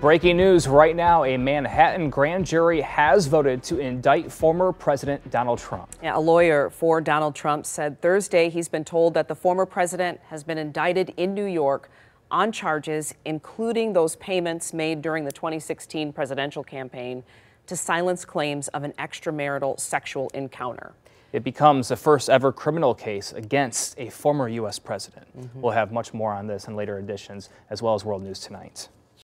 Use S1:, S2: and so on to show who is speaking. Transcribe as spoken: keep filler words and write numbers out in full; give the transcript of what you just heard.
S1: Breaking news right now, a Manhattan grand jury has voted to indict former President Donald Trump.
S2: Yeah, a lawyer for Donald Trump said Thursday he's been told that the former president has been indicted in New York on charges including those payments made during the twenty sixteen presidential campaign to silence claims of an extramarital sexual encounter.
S1: It becomes the first ever criminal case against a former U S president. Mm-hmm. We'll have much more on this in later editions, as well as World News Tonight.